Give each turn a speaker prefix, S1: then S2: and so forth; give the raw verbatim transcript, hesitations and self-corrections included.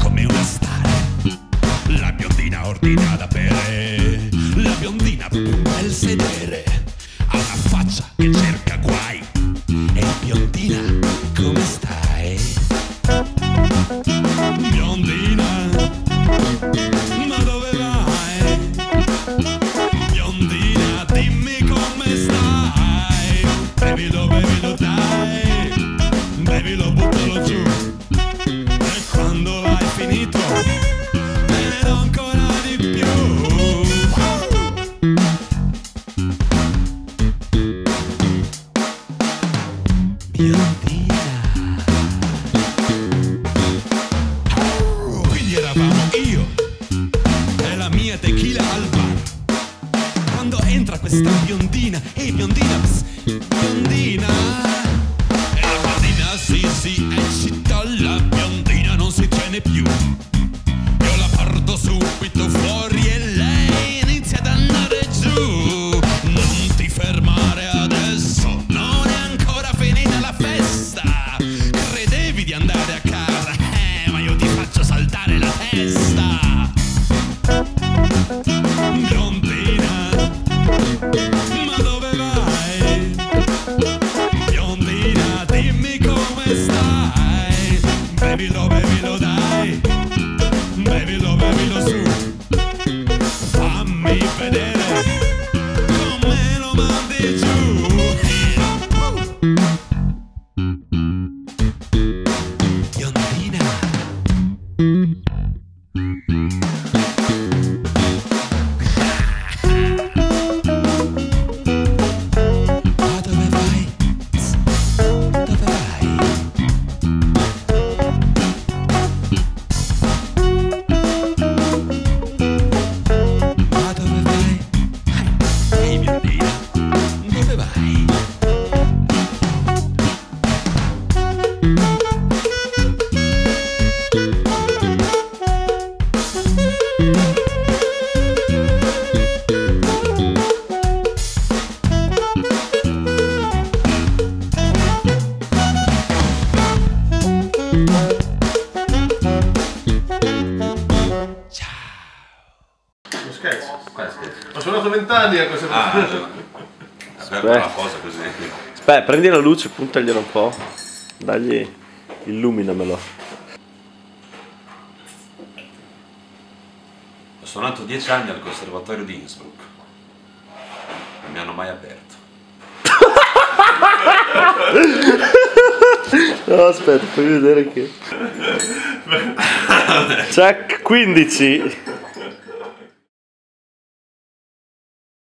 S1: come una star. La biondina ordina da bere, la biondina proprio un bel sedere, ha una faccia che cerca guai. Ehi biondina, come stai? Biondina, ma dove vai? Biondina, dimmi come stai. Bevilo, bevilo dai, bevilo, buttalo giù. E quando l'hai finito te ne do ancora di più. Biondina. Quindi eravamo io e la mia tequila al bar, quando entra questa biondina. Ehi biondina, pss, biondina. E la biondina sì sì eccita, la biondina non si tiene più. Io la porto subito fuori e lei inizia ad andare giù. Non ti fermare adesso, non è ancora finita la festa. Credevi di andare a casa, eh, ma io ti faccio saltare la testa. Biondina, ma dove vai? Biondina, dimmi come stai. Bevilo, bevilo dai, bevilo, bevilo su. Fammi vedere come lo mandi giù. Biondina. Ma dove vai? Psst, dove vai? Ma dove vai? Ehi biondina, dove vai?
S2: Non scherzo. Ho suonato vent'anni a questa
S3: Ah,
S2: cosa.
S3: aspetta una cosa così.
S4: Aspetta, prendi la luce, puntagliela un po'. Dagli, illuminamelo.
S3: Ho suonato dieci anni al conservatorio di Innsbruck. Non mi hanno mai aperto.
S4: No, aspetta, fammi vedere che... Check quindici.